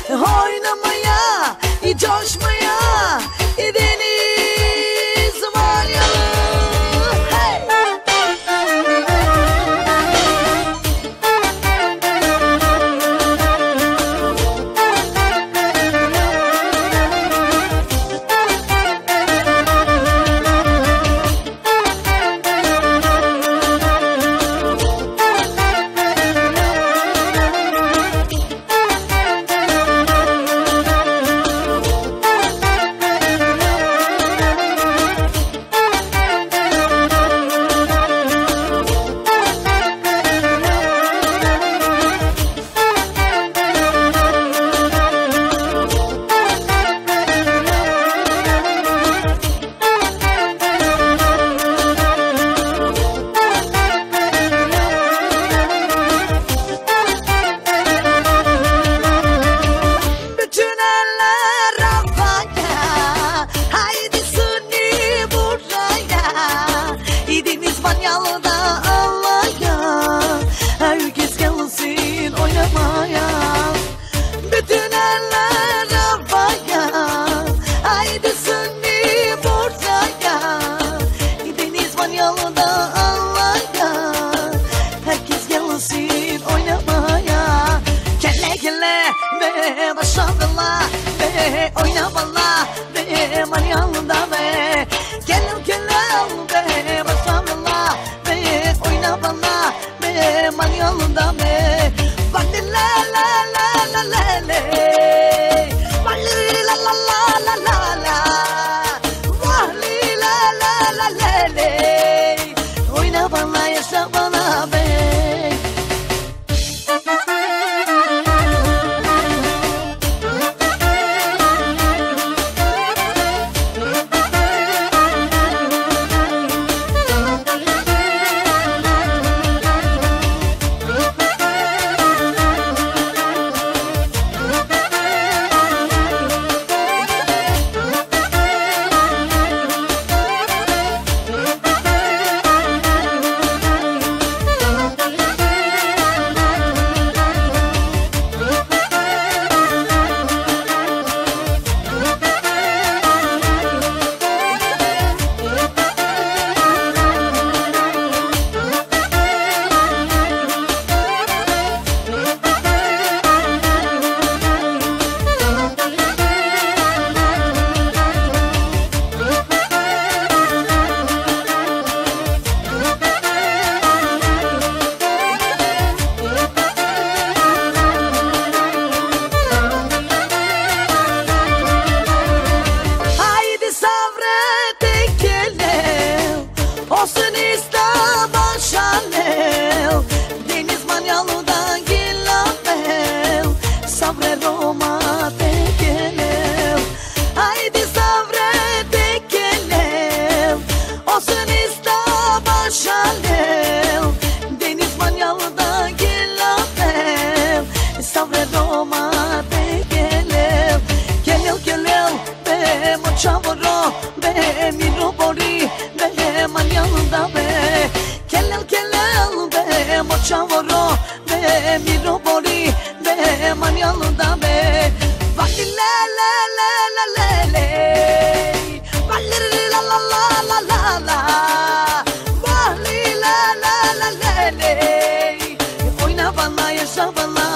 oynamaya, coşmaya, deniz var ya. Hey! Maşallah be, oyna valla be, manyanında be. Gelin gelin be, maşallah be, oyna valla be, manyanında be. Valli la la la la la la, valli la la la la la la, valli la la la la la, oyna valla yaşa valla be. Çavuro be, mirobori be, manyanında be. Kelel kelel be, mo çavuro be, mirobori be, manyanında be. Valli la la la la la la, valli la la la la la la, valli la la la la la, oyna bana yaşa bana.